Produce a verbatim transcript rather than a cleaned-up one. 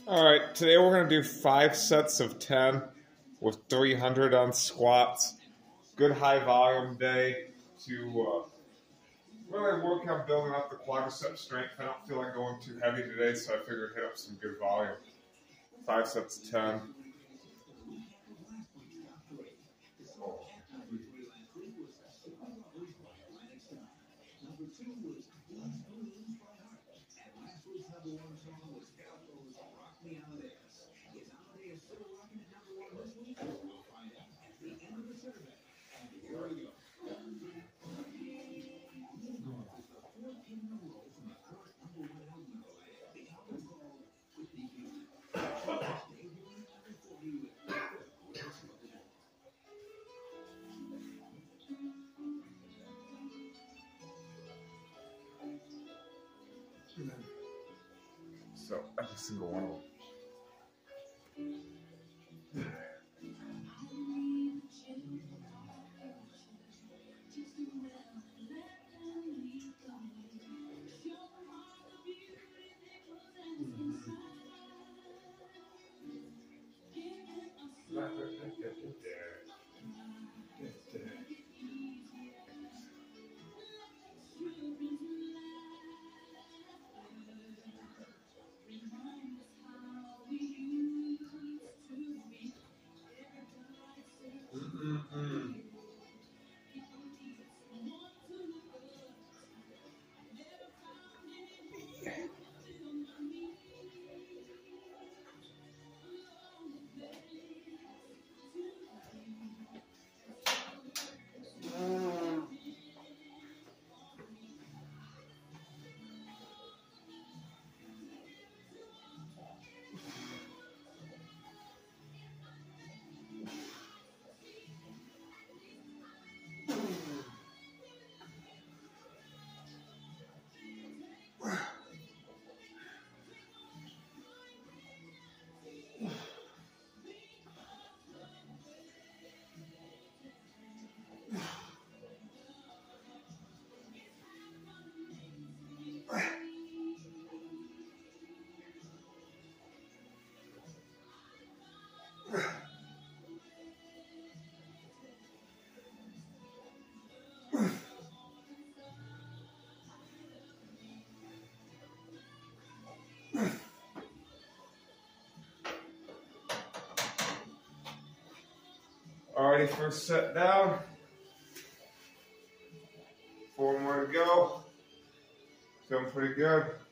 Alright, today we're going to do five sets of ten with three hundred on squats. Good high volume day to uh, really work on building up the quadricep strength. I don't feel like going too heavy today, so I figured hit up some good volume. Five sets of ten. So every single one of them. Mm-mm-mm. Alrighty, first set down. Four more to go. Feeling pretty good.